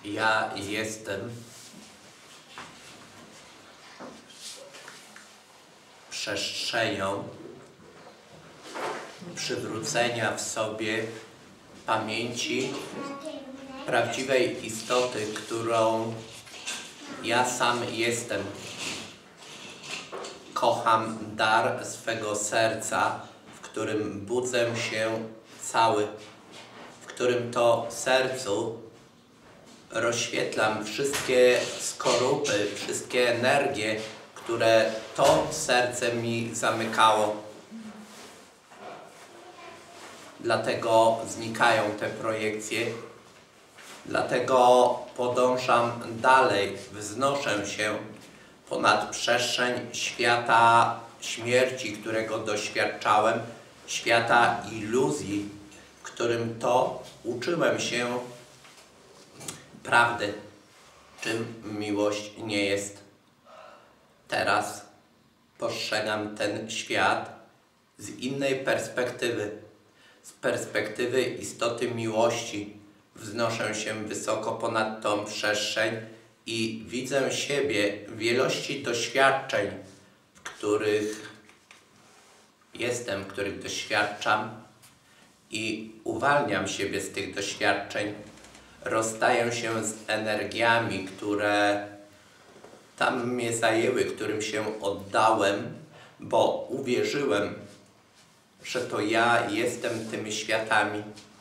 Ja jestem przestrzenią przywrócenia w sobie pamięci prawdziwej istoty, którą ja sam jestem. Kocham dar swego serca, w którym budzę się cały, w którym to sercu rozświetlam wszystkie skorupy, wszystkie energie, które to serce mi zamykało. Dlatego znikają te projekcje, dlatego podążam dalej, wznoszę się ponad przestrzeń świata śmierci, którego doświadczałem, świata iluzji, w którym to uczyłem się prawdy, czym miłość nie jest. Teraz postrzegam ten świat z innej perspektywy, z perspektywy istoty miłości. Wznoszę się wysoko ponad tą przestrzeń i widzę siebie w wielości doświadczeń, w których jestem, których doświadczam i uwalniam siebie z tych doświadczeń. Rozstaję się z energiami, które tam mnie zajęły, którym się oddałem, bo uwierzyłem, że to ja jestem tymi światami.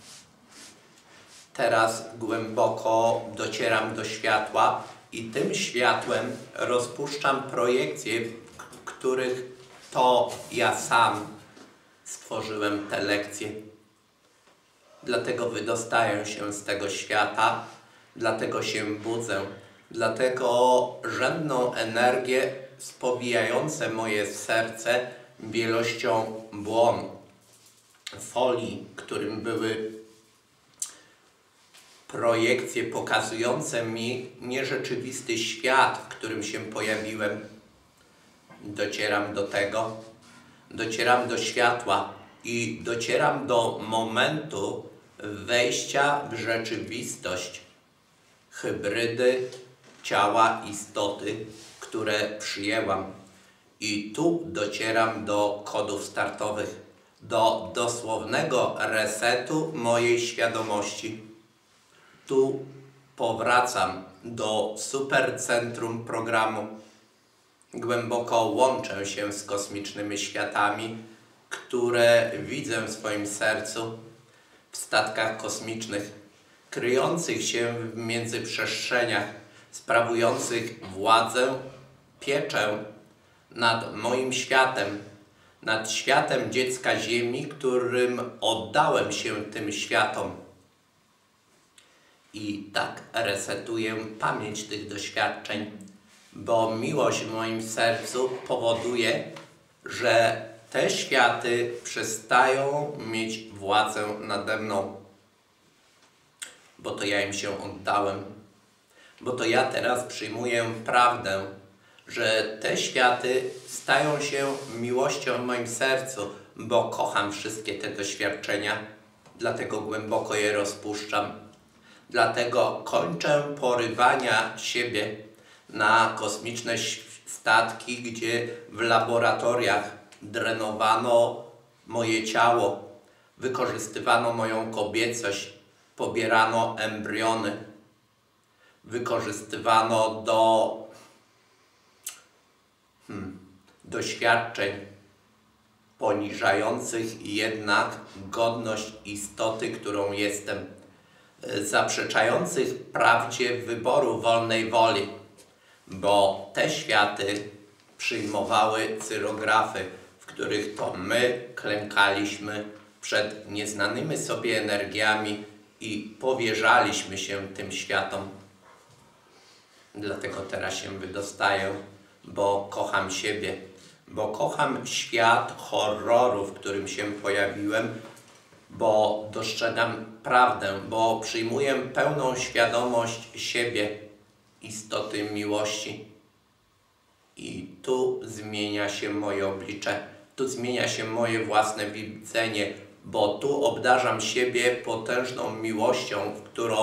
Teraz głęboko docieram do światła i tym światłem rozpuszczam projekcje, w których to ja sam stworzyłem te lekcje. Dlatego wydostaję się z tego świata, dlatego się budzę, dlatego rzędną energię spowijające moje serce wielością błon, folii, którym były projekcje pokazujące mi nierzeczywisty świat, w którym się pojawiłem. Docieram do tego, docieram do światła i docieram do momentu wejścia w rzeczywistość hybrydy ciała istoty, które przyjęłam. I tu docieram do kodów startowych, do dosłownego resetu mojej świadomości. Tu powracam do supercentrum programu. Głęboko łączę się z kosmicznymi światami, które widzę w swoim sercu, w statkach kosmicznych, kryjących się w międzyprzestrzeniach, sprawujących władzę, pieczę nad moim światem, nad światem dziecka Ziemi, którym oddałem się tym światom. I tak resetuję pamięć tych doświadczeń, bo miłość w moim sercu powoduje, że te światy przestają mieć władzę nade mną, bo to ja im się oddałem, bo to ja teraz przyjmuję prawdę, że te światy stają się miłością w moim sercu, bo kocham wszystkie te doświadczenia, dlatego głęboko je rozpuszczam. Dlatego kończę porywania siebie na kosmiczne statki, gdzie w laboratoriach drenowano moje ciało, wykorzystywano moją kobiecość, pobierano embriony, wykorzystywano do doświadczeń poniżających jednak godność istoty, którą jestem, zaprzeczających prawdzie wyboru wolnej woli, bo te światy przyjmowały cyrografy, w których to my klękaliśmy przed nieznanymi sobie energiami i powierzaliśmy się tym światom. Dlatego teraz się wydostaję, bo kocham siebie, bo kocham świat horroru, w którym się pojawiłem, bo dostrzegam prawdę, bo przyjmuję pełną świadomość siebie, istoty miłości. I tu zmienia się moje oblicze, tu zmienia się moje własne widzenie, bo tu obdarzam siebie potężną miłością, w którą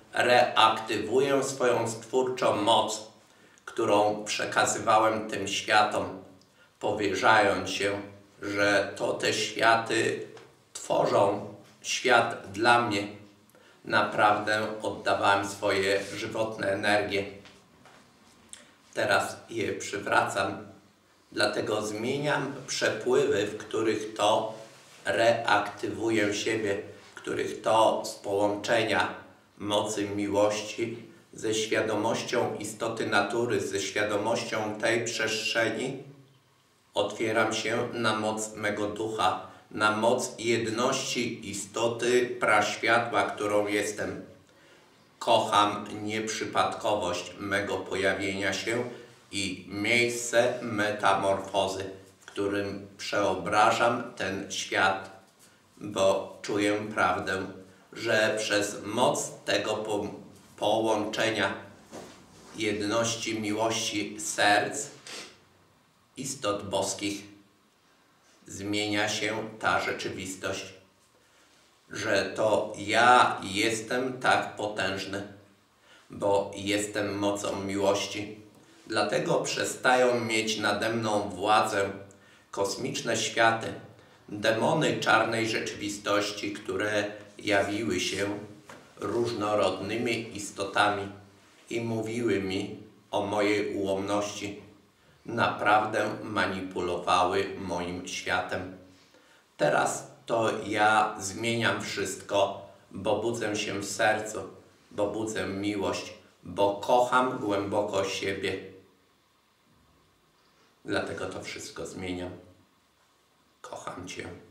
reaktywuję swoją stwórczą moc, którą przekazywałem tym światom, powierzając się, że to te światy tworzą świat dla mnie. Naprawdę oddawałem swoje żywotne energie. Teraz je przywracam, dlatego zmieniam przepływy, w których to reaktywuję siebie, w których to z połączenia mocy miłości ze świadomością istoty natury, ze świadomością tej przestrzeni otwieram się na moc mego ducha, na moc jedności istoty praświatła, którą jestem. Kocham nieprzypadkowość mego pojawienia się i miejsce metamorfozy, w którym przeobrażam ten świat, bo czuję prawdę, że przez moc tego połączenia jedności miłości serc istot boskich zmienia się ta rzeczywistość, że to ja jestem tak potężny, bo jestem mocą miłości. Dlatego przestają mieć nade mną władzę kosmiczne światy, demony czarnej rzeczywistości, które jawiły się różnorodnymi istotami i mówiły mi o mojej ułomności. Naprawdę manipulowały moim światem. Teraz to ja zmieniam wszystko, bo budzę się w sercu, bo budzę miłość, bo kocham głęboko siebie. Dlatego to wszystko zmieniam. Kocham Cię.